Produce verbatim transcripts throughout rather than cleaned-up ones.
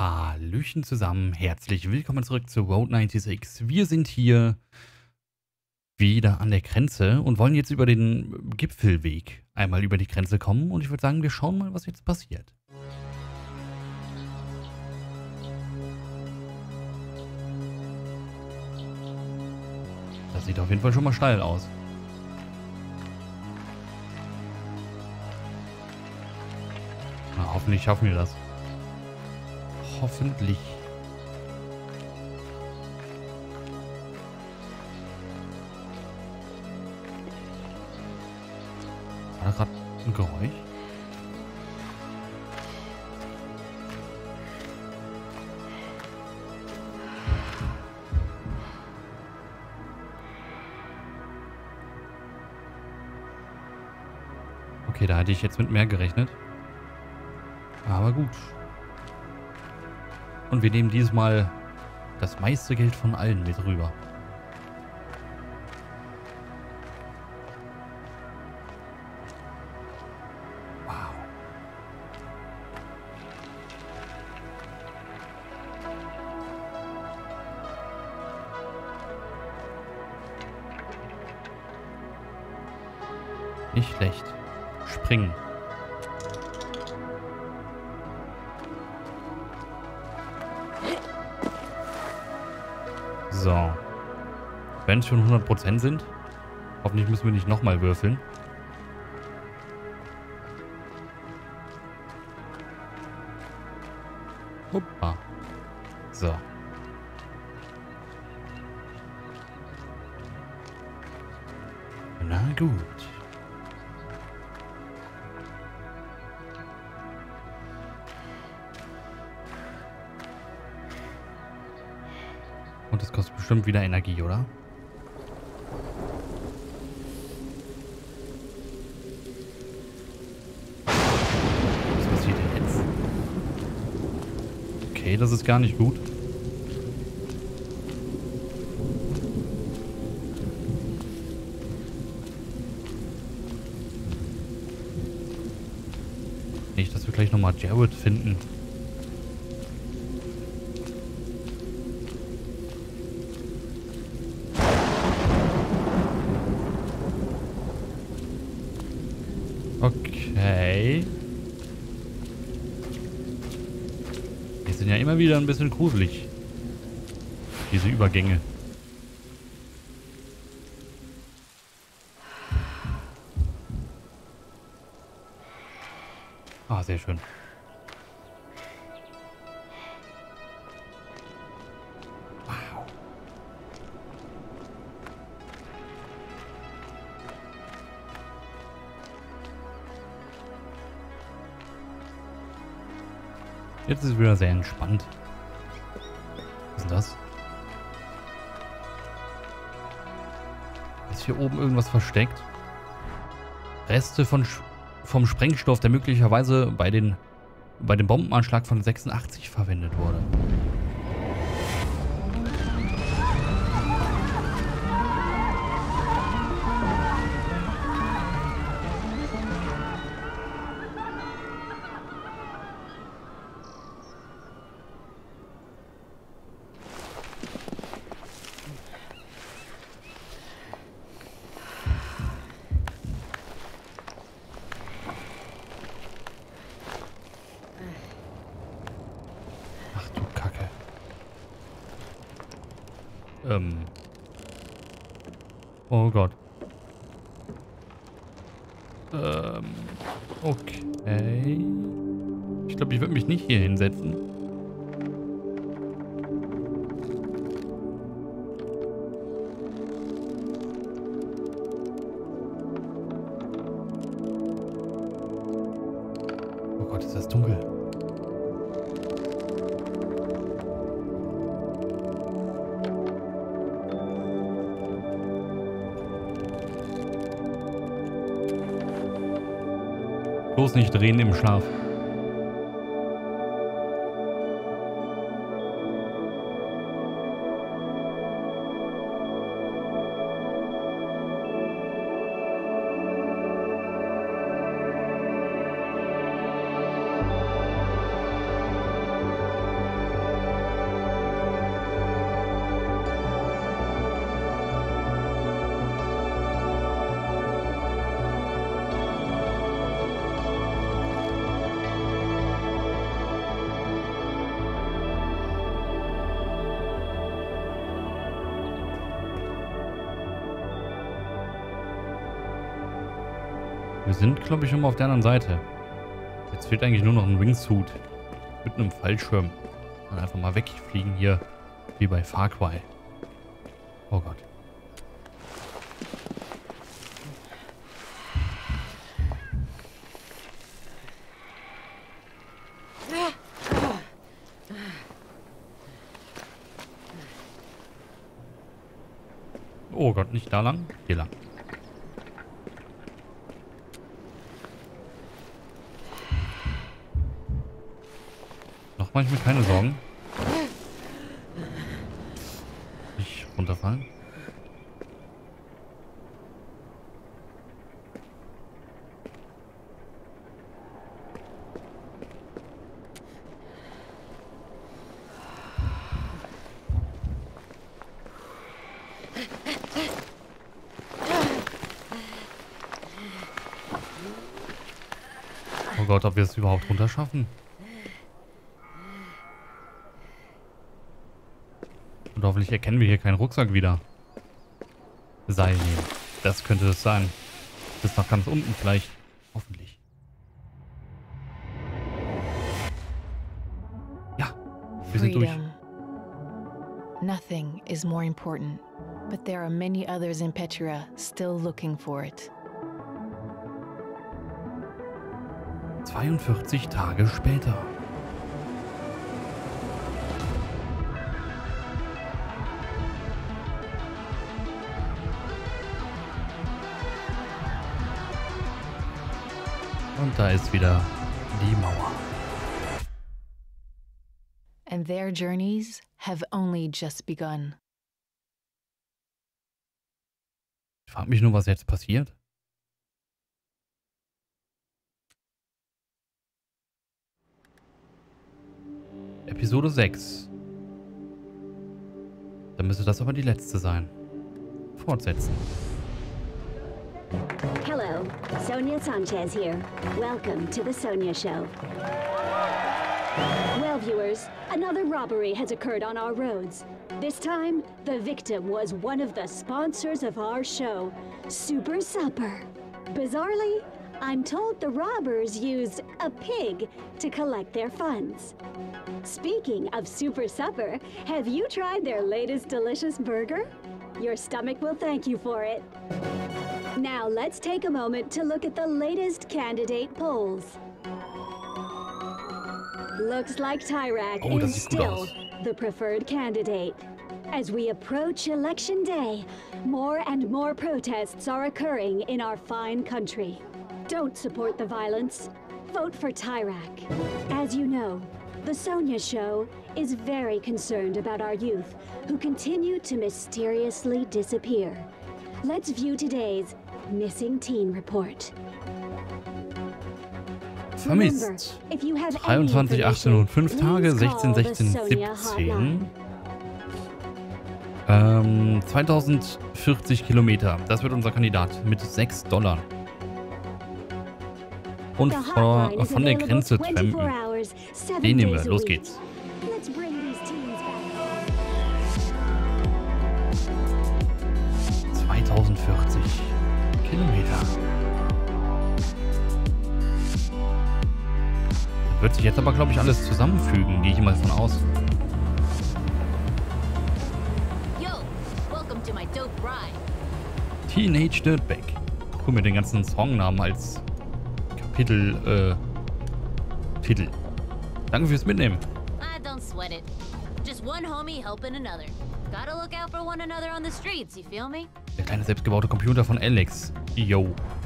Hallöchen zusammen, herzlich willkommen zurück zu Road sechsundneunzig. Wir sind hier wieder an der Grenze und wollen jetzt über den Gipfelweg einmal über die Grenze kommen. Und ich würde sagen, wir schauen mal, was jetzt passiert. Das sieht auf jeden Fall schon mal steil aus. Na, hoffentlich schaffen wir das. Hoffentlich. War da gerade ein Geräusch? Okay, da hatte ich jetzt mit mehr gerechnet. Aber gut. Und wir nehmen dieses Mal das meiste Geld von allen mit rüber. Wow. Nicht schlecht. Springen. So. Wenn es schon hundert Prozent sind. Hoffentlich müssen wir nicht nochmal würfeln. Hoppa. So. Na gut. Und das kostet bestimmt wieder Energie, oder? Was passiert denn jetzt? Okay, das ist gar nicht gut. Nicht, dass wir gleich nochmal Jared finden. Okay. Die sind ja immer wieder ein bisschen gruselig. Diese Übergänge. Ah, sehr schön. Wow. Jetzt ist es wieder sehr entspannt. Was ist denn das? Ist hier oben irgendwas versteckt? Reste von Sch vom Sprengstoff, der möglicherweise bei, den, bei dem Bombenanschlag von sechsundachtzig verwendet wurde. Ähm. Oh Gott. Ähm. Okay. Ich glaube, ich würde mich nicht hier hinsetzen. Oh Gott, ist das dunkel. Bloß nicht drehen im Schlaf. Wir sind, glaube ich, immer auf der anderen Seite. Jetzt fehlt eigentlich nur noch ein Wingsuit. Mit einem Fallschirm. Und einfach mal wegfliegen hier. Wie bei Far Cry. Oh Gott. Oh Gott, nicht da lang? Hier lang. Noch mache ich mir keine Sorgen. Nicht runterfallen. Oh Gott, ob wir es überhaupt runter schaffen? Und hoffentlich erkennen wir hier keinen Rucksack wieder. Seil nehmen. Das könnte es sein. Bis nach ganz unten vielleicht. Hoffentlich. Ja, wir sind durch. Nothing is more important, but there are many others in Petra still looking for it. zweiundvierzig Tage später. Und da ist wieder die Mauer. And their journeys have only just begun. Ich frage mich nur, was jetzt passiert. Episode sechs. Dann müsste das aber die letzte sein. Fortsetzen. Hello, Sonia Sanchez here. Welcome to the Sonia Show. Well, viewers, another robbery has occurred on our roads. This time, the victim was one of the sponsors of our show, Super Supper. Bizarrely, I'm told the robbers used a pig to collect their funds. Speaking of Super Supper, have you tried their latest delicious burger? Your stomach will thank you for it. Now let's take a moment to look at the latest candidate polls. Looks like Tyrak Oh, das is sieht gut still aus. the preferred candidate. As we approach Election Day, more and more protests are occurring in our fine country. Don't support the violence. Vote for Tyrak. As you know, the Sonia Show is very concerned about our youth who continue to mysteriously disappear. Let's view today's Missing Teen Report. Vermisst. dreiundzwanzig, achtzehn und fünf Tage, sechzehn, sechzehn, siebzehn. Ähm, zweitausendvierzig Kilometer. Das wird unser Kandidat mit sechs Dollar. Und vor, von der Grenze trampen. Den nehmen wir. Los geht's. zweitausendvierzig Kilometer. Wird sich jetzt aber, glaube ich, alles zusammenfügen, gehe ich mal davon aus. Teenage Dirtbag. Guck mir den ganzen Songnamen als Kapitel, äh, Titel. Danke fürs Mitnehmen. Ah, don't sweat it. Just one homie helping another. Gotta look out for one another on the streets, you feel me? Der kleine selbstgebaute Computer von Alex. Yo.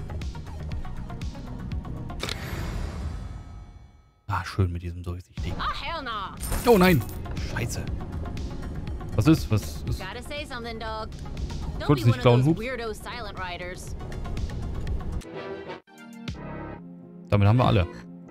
Ah, schön mit diesem durchsichtigen. Oh, hell no. Oh nein. Scheiße. Was ist? Was ist? Gotta say something, dog. Don't Kurz be nicht one blauen of those Hut. weirdo silent riders. Damit haben wir alle.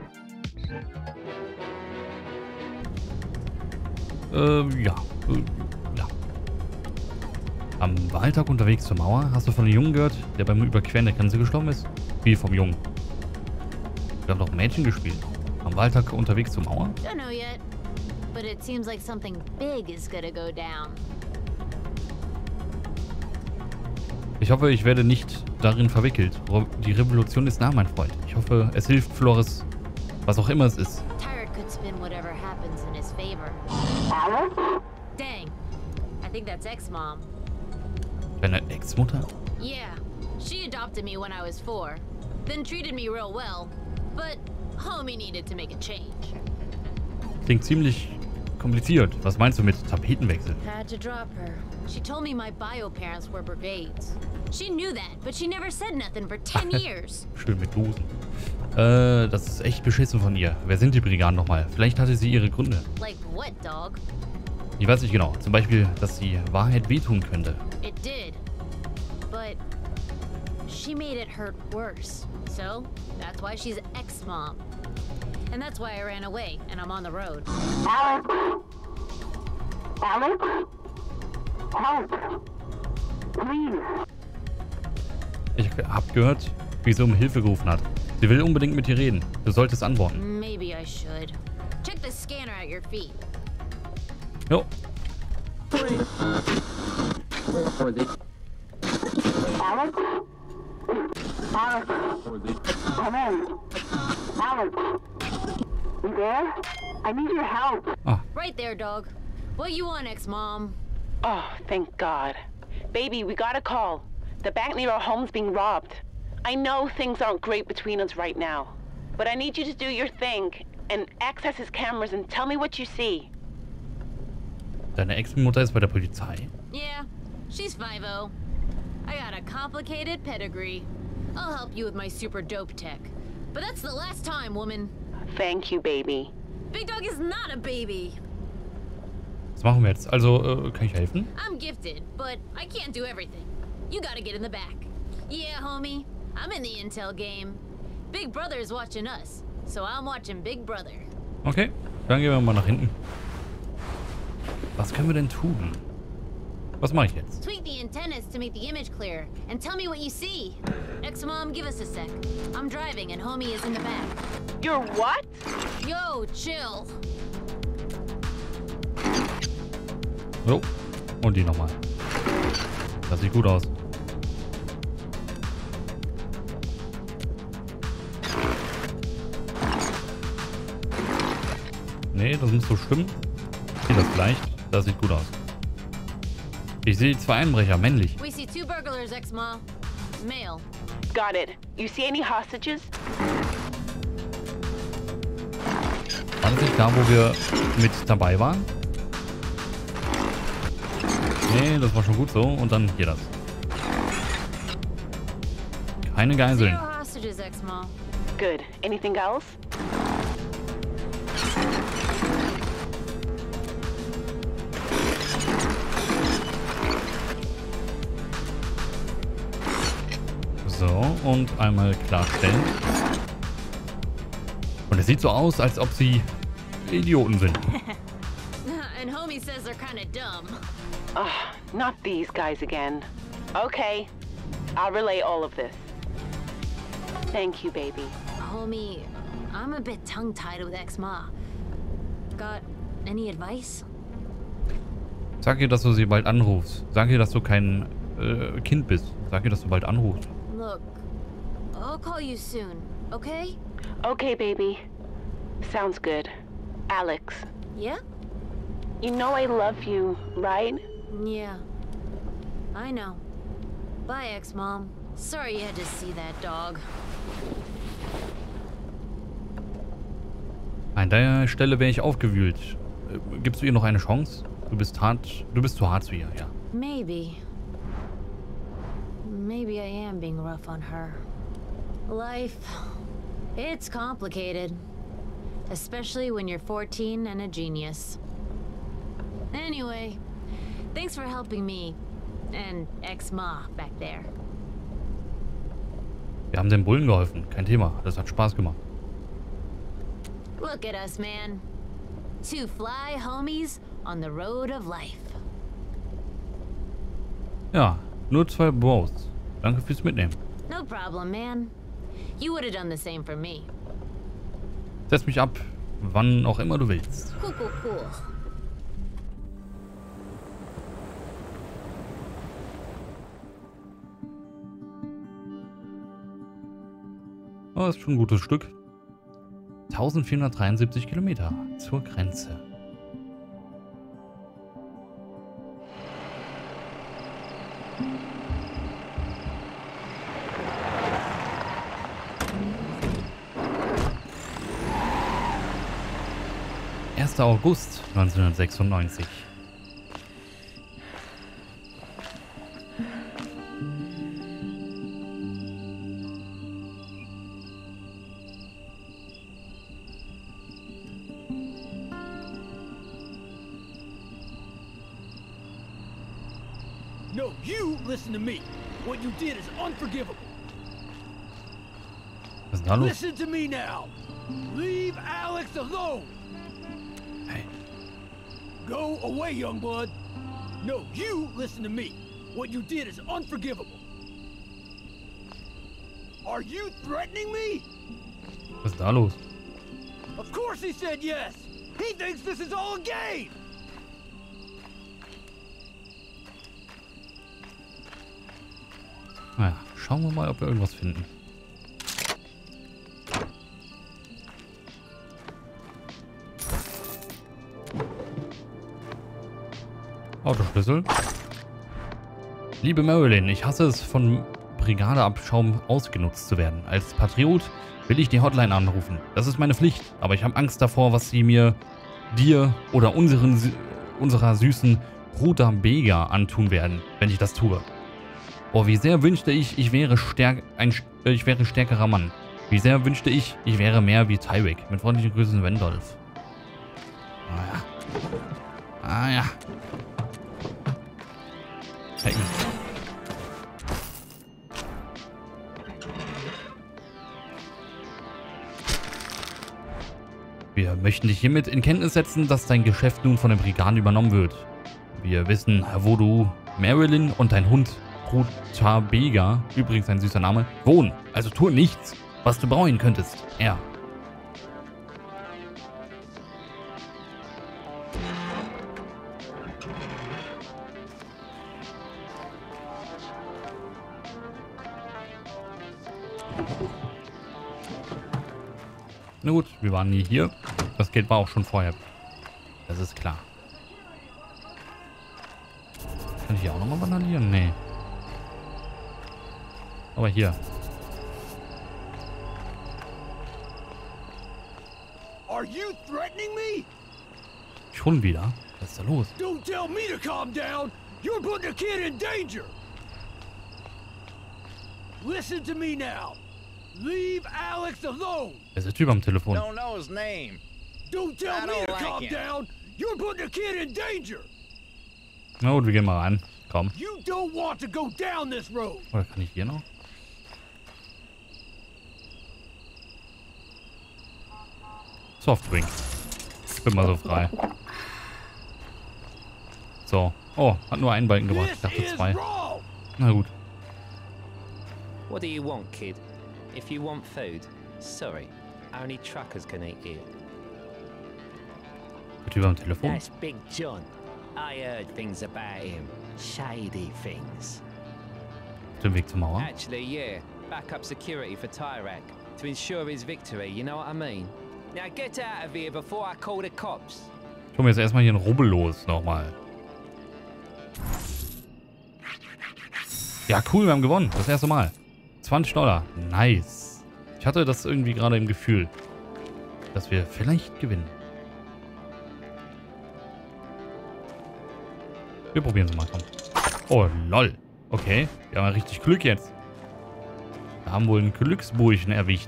Ähm, ja. Äh, ja. Am Wahltag unterwegs zur Mauer hast du von einem Jungen gehört, der beim Überqueren der Grenze gestorben ist? Wie vom Jungen? Wir haben doch Mädchen gespielt. Am Wahltag unterwegs zur Mauer? Don't know yet, but it seems like something big is gonna go down. Ich hoffe, ich werde nicht darin verwickelt. Die Revolution ist nah, mein Freund. Ich hoffe, es hilft Flores, was auch immer es ist. Tyrant could spin whatever happens in his favor. Dang. I think that's ex-mom. Deine Ex-Mutter? Yeah. She adopted me when I was four. Then treated me real well. But homie needed to make a change. Klingt ziemlich kompliziert. Was meinst du mit Tapetenwechsel? Had to drop her. She told me my bio parents were brigades. She knew that, but she never said nothing for ten years. Schön mit Losen. Äh, das ist echt beschissen von ihr. Wer sind die Brigaden nochmal? Vielleicht hatte sie ihre Gründe. Like what, dog? Ich weiß nicht genau. Zum Beispiel, dass die Wahrheit wehtun könnte. It did. But she made it hurt worse. So, that's why she's ex-mom. And that's why I ran away, and I'm on the road. Alex! Alex? Help! Please! Ich hab gehört, wie sie um Hilfe gerufen hat. Sie will unbedingt mit dir reden. Du solltest antworten. Maybe I should. Check the scanner at your feet. Jo. Alex? Alex? Come in. Alex? You there? I need your help. Ah, Right there, dog. What you want, ex-mom? Oh, thank God. Baby, we got a call. The bank near our home's being robbed. I know things aren't great between us right now, but I need you to do your thing and access his cameras and tell me what you see. deine Ex-Mutter ist bei der Polizei. Yeah, she's five oh. I got a complicated pedigree. I'll help you with my super dope tech. But that's the last time, woman. Thank you, baby. Big Dog is not a baby. Was machen wir jetzt? Also, äh, kann ich helfen? I'm gifted, but I can't do everything. You gotta get in the back. Yeah, homie, I'm in the intel game. Big Brother is watching us, so I'm watching Big Brother. Okay, dann gehen wir mal nach hinten. Was können wir denn tun? Was mache ich jetzt? Tweak the antennas to make the image clearer, and tell me what you see. Ex-mom, give us a sec. I'm driving, and homie is in the back. You're what? Yo, chill. So, und die nochmal. Das sieht gut aus. Nee, das muss so stimmen. Okay, das gleicht. Das sieht gut aus. Ich sehe zwei Einbrecher, männlich. We see two burglars, ex-mom. Male. Got it. You see any hostages? War das nicht da, wo wir mit dabei waren? Nee, das war schon gut so. Und dann hier das. Keine Geiseln. Zero hostages, ex-mom. Good. Anything else? So, und einmal klarstellen. Und es sieht so aus, als ob sie Idioten sind. And homie says they're kind of dumb. Oh, not these guys again. Okay. I'll relay all of this. Thank you, baby. Homie, I'm a bit tongue-tied with ex-ma. Got any advice? Sag ihr, dass du sie bald anrufst. Sag ihr, dass du kein äh, Kind bist. Sag ihr, dass du bald anrufst. Look, I'll call you soon, okay? Okay, baby. Sounds good. Alex, Yeah? you know I love you, right? Yeah. I know. Bye, ex-mom. Sorry you had to see that dog. An der Stelle wäre ich aufgewühlt. Äh, gibst du ihr noch eine Chance? Du bist hart. Du bist zu hart zu ihr, ja. Maybe. Maybe I am being rough on her. Life, it's complicated. Especially when you're fourteen and a genius. Anyway, thanks for helping me and ex-ma back there. Wir haben den Bullen geholfen. Kein Thema. Das hat Spaß gemacht. Look at us, man. Two fly homies on the road of life. Ja, nur zwei Bros. Danke fürs Mitnehmen. No problem, man. You would have done the same for me. Setz mich ab, wann auch immer du willst. Cool, cool, cool. Oh, das ist schon ein gutes Stück. eintausendvierhundertdreiundsiebzig Kilometer zur Grenze. erster August neunzehnhundertsechsundneunzig. No, you listen to me. What you did is unforgivable. Was ist da los? Listen to me now. Leave Alex alone. Hey. Go away, young blood. No, you listen to me. What you did is unforgivable. Are you threatening me? Was ist da los? Of course he said yes. He thinks this is all a game. Naja, schauen wir mal, ob wir irgendwas finden. Autoschlüssel. Liebe Marilyn, ich hasse es, von Brigadeabschaum ausgenutzt zu werden. Als Patriot will ich die Hotline anrufen. Das ist meine Pflicht, aber ich habe Angst davor, was sie mir, dir oder unseren, unserer süßen Ruta Bega antun werden, wenn ich das tue. Oh, wie sehr wünschte ich, ich wäre, stärk ein, ich wäre stärkerer Mann. Wie sehr wünschte ich, ich wäre mehr wie Tyrek. Mit freundlichen Grüßen, Wendolf. Ah ja. Ah ja. Hey. Wir möchten dich hiermit in Kenntnis setzen, dass dein Geschäft nun von den Brigaden übernommen wird. Wir wissen, wo du, Marilyn und dein Hund Ruta Bega, übrigens ein süßer Name, wohnen. Also tue nichts, was du bereuen könntest. Er. Na gut, wir waren nie hier. Das Geld war auch schon vorher. Das ist klar. Kann ich hier auch nochmal vandalieren? Nee. Aber hier. Are you threatening me? Schon wieder? Was ist da los? Don't tell me to calm down. You're putting a kid in danger. Listen to me now. Leave Alex alone. Wer ist der Typ am Telefon? Don't know his name. Don't tell I me don't to like calm him. down. You're putting a kid in danger. Na gut, wir gehen mal rein. Komm. You don't want to go down this road. Oder kann ich hier noch? Softdrink. Ich bin mal so frei. So. Oh, hat nur einen Balken gebracht. Ich This dachte is zwei. wrong. Na gut. What do you want, kid? If you want food, sorry, only truckers can eat here. Der Typ am Telefon. That's Big John. I heard things about him. Shady things. Auf dem Weg zur Mauer. Actually, yeah. Backup security for Tyrek. To ensure his victory, you know what I mean? Now get out of here before I call the cops. Ich hol mir jetzt erstmal hier einen Rubbel los. Nochmal. Ja, cool, wir haben gewonnen. Das erste Mal. zwanzig Dollar. Nice. Ich hatte das irgendwie gerade im Gefühl, dass wir vielleicht gewinnen. Wir probieren es mal. Komm. Oh, lol. Okay. Wir haben ja richtig Glück jetzt. Wir haben wohl einen Glücksburschen erwischt.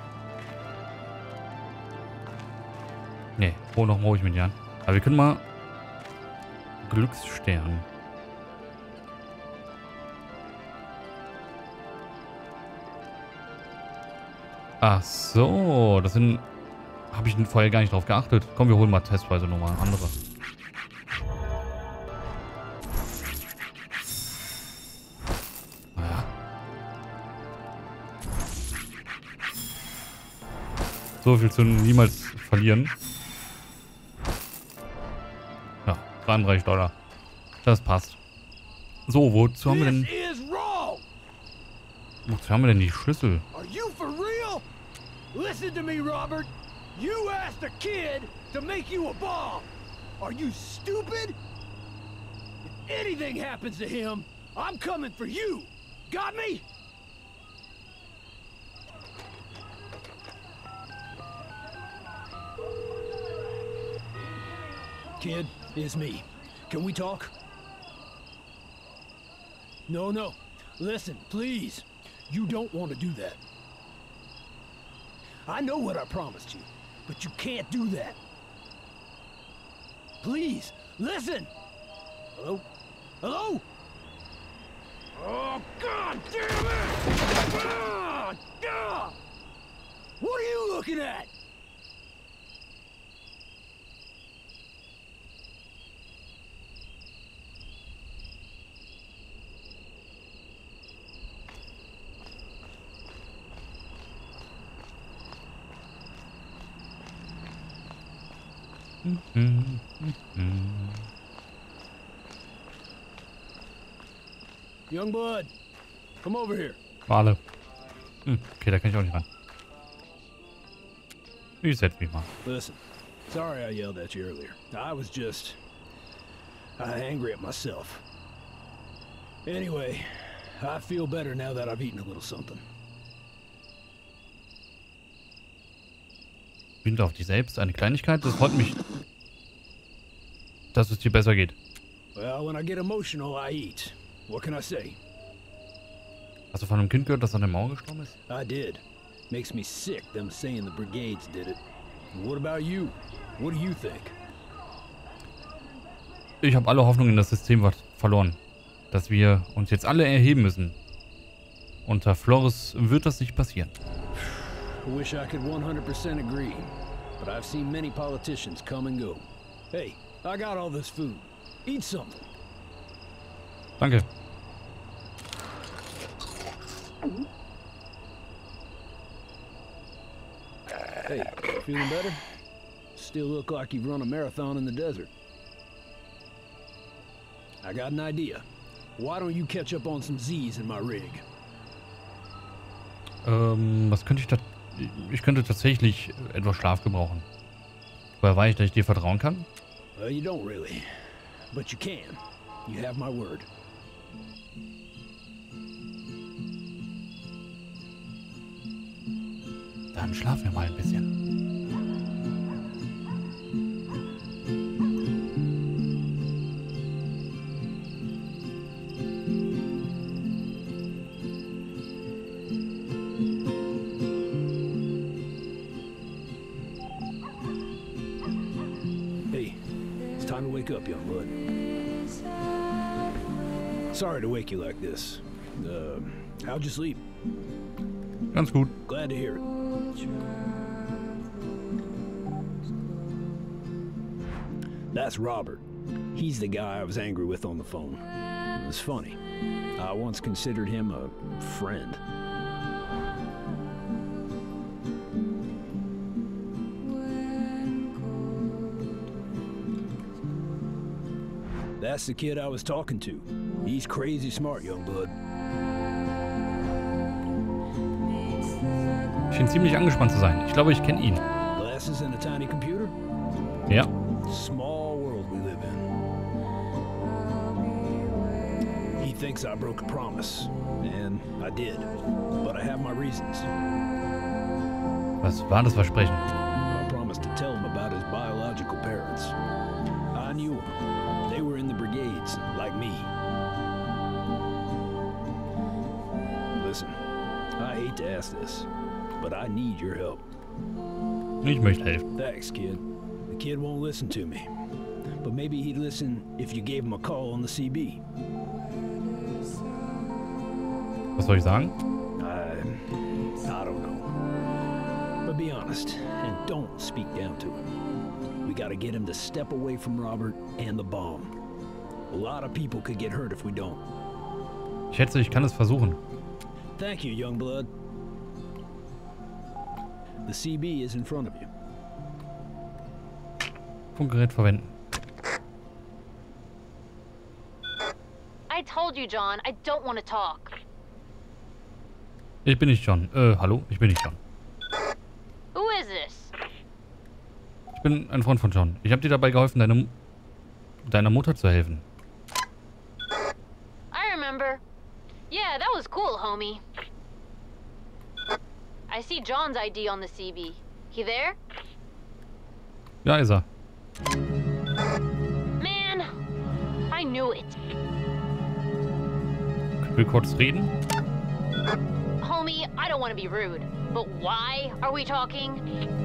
Ne, wo noch hole ich mich nicht an. Aber wir können mal Glücksstern. Ach so, das sind... Habe ich vorher gar nicht drauf geachtet. Komm, wir holen mal testweise nochmal andere. Naja. So viel zu niemals verlieren. Ja, dreiunddreißig Dollar. Das passt. So, wozu haben wir denn... This is wrong. Wozu haben wir denn die Schlüssel? Are you for real? Listen to me, Robert. You asked a kid to make you a bomb. Are you stupid? If anything happens to him, I'm coming for you. Got me? Kid, it's me. Can we talk? No, no. Listen, please. You don't want to do that. I know what I promised you, but you can't do that. Please, listen! Hello? Hello? Oh, God damn it! Ah, ah! What are you looking at? Mhm, mhm. Youngblood, come over here. Wale. Hm, okay, da kann ich auch nicht ran. Ich setz mich mal. Listen, sorry I yelled at you earlier. I was just uh, angry at myself. Anyway, I feel better now that I've eaten a little something. Wütend auf dich selbst, eine Kleinigkeit, das freut mich, dass es dir besser geht. Well, when I get emotional, I eat. What can I say? Hast du von einem Kind gehört, das an der Mauer gestorben ist? I did. Makes me sick, them saying the brigades did it. What about you? What do you think? Ich habe alle Hoffnung in das System verloren. Dass wir uns jetzt alle erheben müssen. Unter Flores wird das nicht passieren. I wish I could one hundred percent agree, but I've seen many politicians come and go. Hey, I got all this food. Eat something. Danke. Hey, feeling better? Still look like you've run a marathon in the desert. I got an idea. Why don't you catch up on some Z's in my rig? Ähm, was könnte ich da... Ich könnte tatsächlich etwas Schlaf gebrauchen. Woher weiß ich, dass ich dir vertrauen kann? Well, you don't really. But you can. You have my word. Dann schlafen wir mal ein bisschen. Time to wake up, young blood. Sorry to wake you like this. Uh, how'd you sleep? Ganz gut. Glad to hear it. That's Robert. He's the guy I was angry with on the phone. It was funny. I once considered him a friend. That's the kid I was talking to. He's crazy smart, young blood. Schien ziemlich angespannt zu sein. Ich glaube, ich kenne ihn. Glasses and a tiny computer? Ja. Small world we live in. He thinks I broke a promise, and I did. But I have my reasons. Was war das Versprechen? I promised to tell him about his biological parents. I knew them. They were in the brigades, like me. Listen, I hate to ask this, but I need your help. Ich möchte helfen. Thanks, kid. The kid won't listen to me. But maybe he'd listen if you gave him a call on the C B. Was soll ich sagen? I... I don't know. But be honest, and don't speak down to him. We gotta get him to step away from Robert and the bomb. A lot of people could get hurt if we don't. Ich schätze, ich kann es versuchen. Thank you, young blood. The C B is in front of you. Funkgerät verwenden. I told you, John, I don't want to talk. Ich bin nicht John. Äh, hallo? Ich bin nicht John. Ich bin ein Freund von John. Ich habe dir dabei geholfen, deine, deiner Mutter zu helfen. I remember. Yeah, that was cool, homie. I see John's I D on the C B. He there? Ja, ist er. Man, I knew it. Ich will kurz reden. Homie, I don't want to be rude, but why are we talking?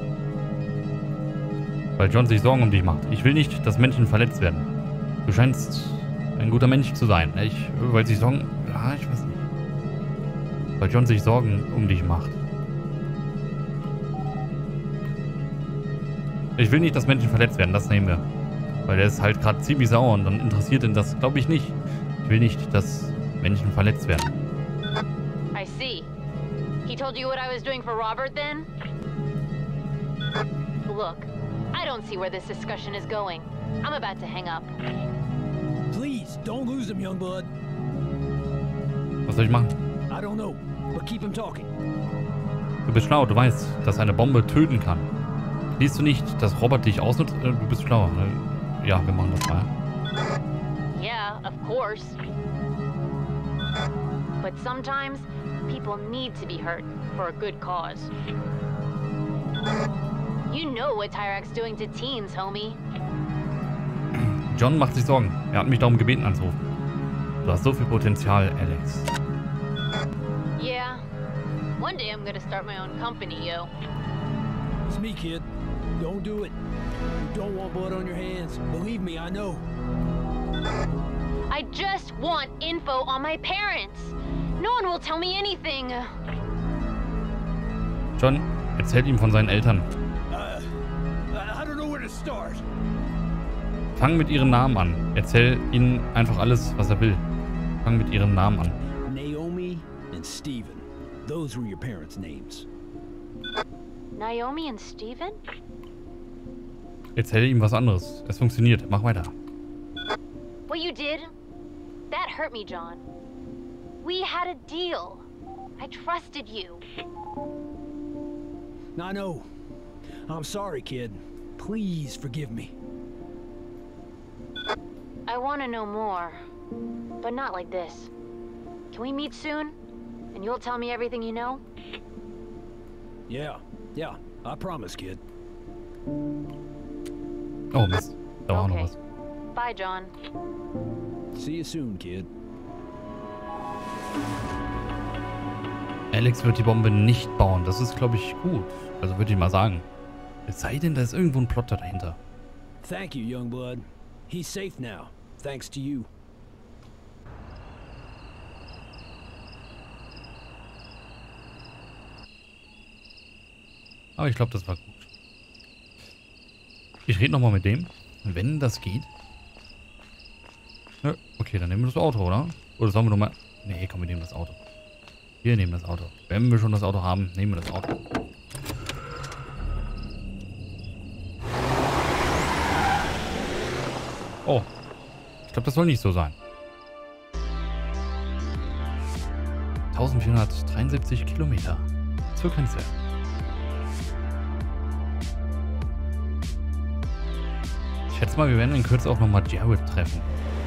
Weil John sich Sorgen um dich macht. Ich will nicht, dass Menschen verletzt werden. Du scheinst ein guter Mensch zu sein. Ich, weil sich Sorgen... Ja, ich weiß nicht. Weil John sich Sorgen um dich macht. Ich will nicht, dass Menschen verletzt werden. Das nehmen wir. Weil er ist halt gerade ziemlich sauer und dann interessiert ihn das, glaube ich, nicht. Ich will nicht, dass Menschen verletzt werden. I see. He told you what I was doing for Robert then? Look, I don't see where this discussion is going. I'm about to hang up. Please, don't lose him, young blood. Was soll ich machen? I don't know, but keep him talking. Du bist schlau, du weißt, dass eine Bombe töten kann. Siehst du nicht, dass Robert dich ausnutzt? Du bist schlau. Ja, wir machen das mal. Yeah, of course. But sometimes people need to be hurt for a good cause. You know what Tyrak's doing to teens, homie. John macht sich Sorgen. Er hat mich darum gebeten anzurufen. Du hast so viel Potenzial, Alex. Yeah. One day I'm gonna start my own company, yo. It's me, kid. Don't do it. You don't want blood on your hands. Believe me, I know. I just want info on my parents. No one will tell me anything. John, erzähl ihm von seinen Eltern. Uh, I don't know where to start. Fang mit ihren Namen an. Erzähl ihnen einfach alles, was er will. Fang mit ihren Namen an. Naomi and Stephen. Those were your parents' names. Naomi and Stephen? Erzähl ihm was anderes. Es funktioniert. Mach weiter. What you did? That hurt me, John. We had a deal. I trusted you. I know. I'm sorry, kid. Please forgive me. I want to know more, but not like this. Can we meet soon? And you'll tell me everything you know? Yeah, yeah, I promise, kid. Oh, Mist. Da war noch Okay. was. Bye, John. See you soon, kid. Alex wird die Bombe nicht bauen. Das ist, glaube ich, gut. Also würde ich mal sagen. Es sei denn, da ist irgendwo ein Plot dahinter. Thank you, young blood. He's safe now, thanks to you. Aber ich glaube, das war gut. Ich rede nochmal mit dem. Wenn das geht. Ja, okay, dann nehmen wir das Auto, oder? Oder sollen wir nochmal... Nee, komm, wir nehmen das Auto. Wir nehmen das Auto. Wenn wir schon das Auto haben, nehmen wir das Auto. Oh. Ich glaube, das soll nicht so sein. eintausendvierhundertdreiundsiebzig Kilometer zur Grenze. Ich schätze mal, wir werden in Kürze auch nochmal Jared treffen.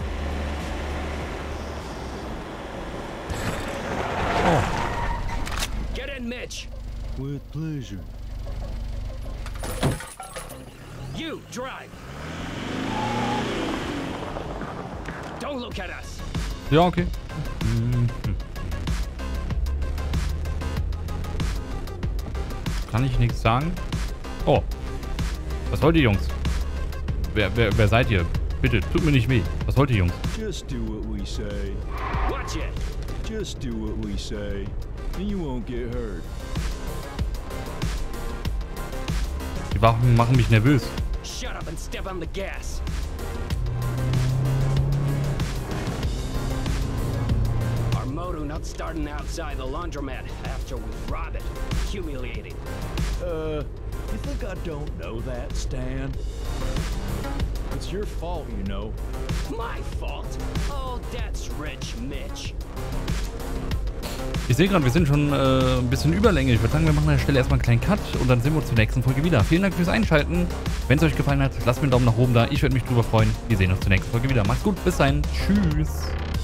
Oh. Get in, Mitch. With pleasure. You drive. Don't look at us. Ja, okay. Mhm. Kann ich nichts sagen? Oh. Was wollt ihr, Jungs? Wer, wer, wer seid ihr? Bitte, tut mir nicht weh. Was wollt ihr, Jungs? Just do what we say. Watch it. Just do what we say, and you won't get hurt. Die Waffen machen mich nervös. Shut up and step on the gas. Our moto not starting outside the laundromat after we rob it. Humiliating. Uh, you think I don't know that, Stan? It's your fault, you know. My fault? Oh, that's rich, Mitch. Ich sehe gerade, wir sind schon äh, ein bisschen Überlänge. Ich würde sagen, wir machen an der Stelle erstmal einen kleinen Cut und dann sehen wir uns zur nächsten Folge wieder. Vielen Dank fürs Einschalten. Wenn es euch gefallen hat, lasst mir einen Daumen nach oben da. Ich würde mich drüber freuen. Wir sehen uns zur nächsten Folge wieder. Macht's gut, bis dahin. Tschüss.